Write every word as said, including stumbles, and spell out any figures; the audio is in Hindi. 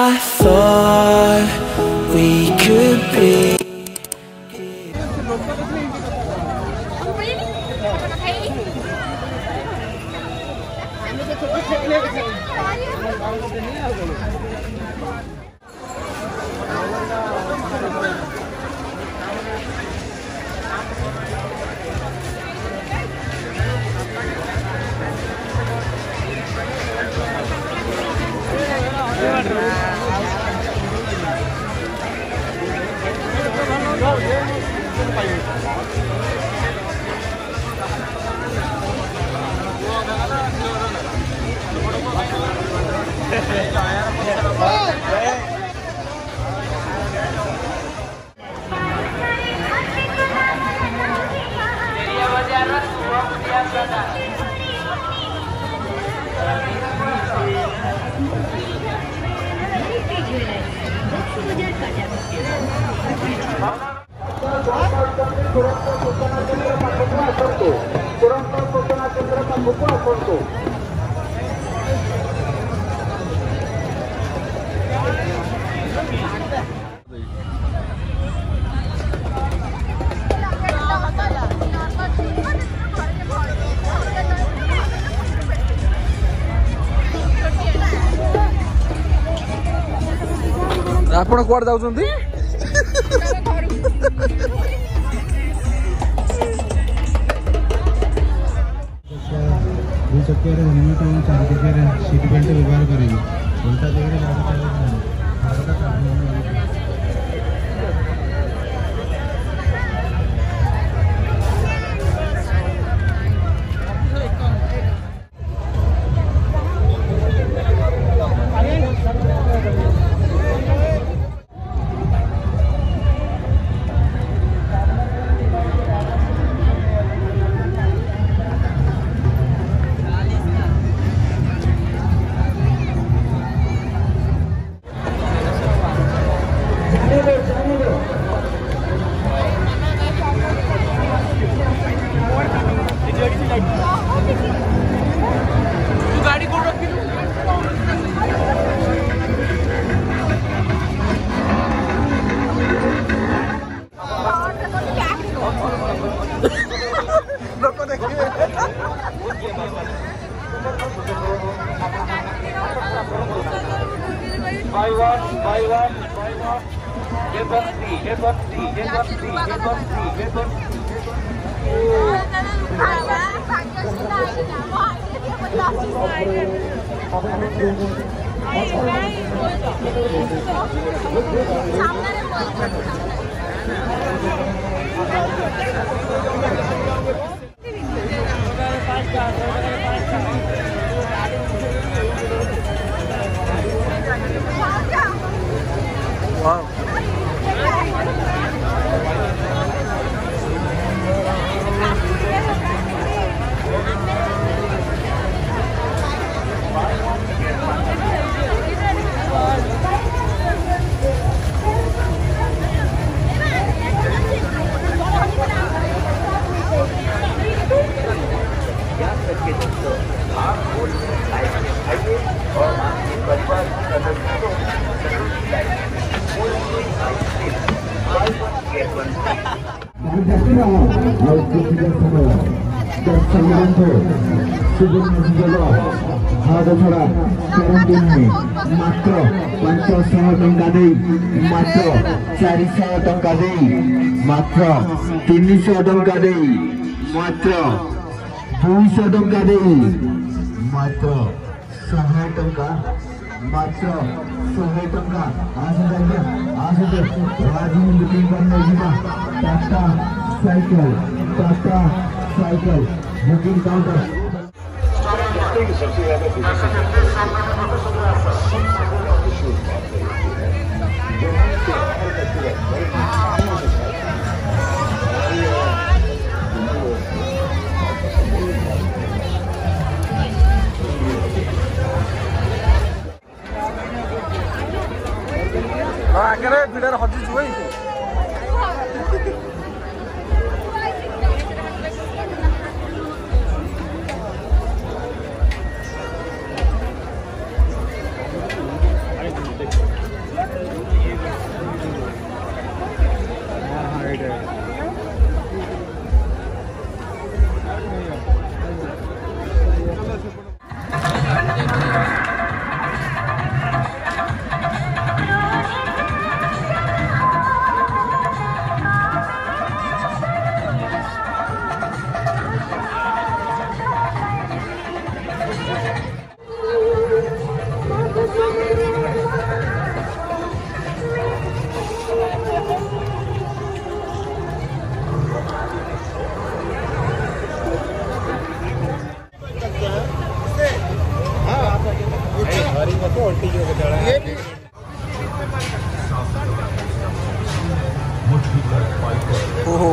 I thought we could be. आपण कुआड जाउछन्ती दुई चक्कर हेलमेट और चार चक्कर सीट बेल्ट व्यवहार करेंगे उल्टा जगह गाड़ी चलाना Buy one, buy one, buy one. Get one free, get one free, get one free, get one free, get one free. Wow. मात्र पांच सौ टंका दे मात्र चार सौ टंका दे मात्र तीन सौ टंका दे मात्र दुई सौ टंका दे मात्र सौ टंका मात्र सौ टंका आसते आसते राजी बुकिंग करने जीवा Tata cycle Tata cycle booking counter आगे भिड़ हजि जुई ओहो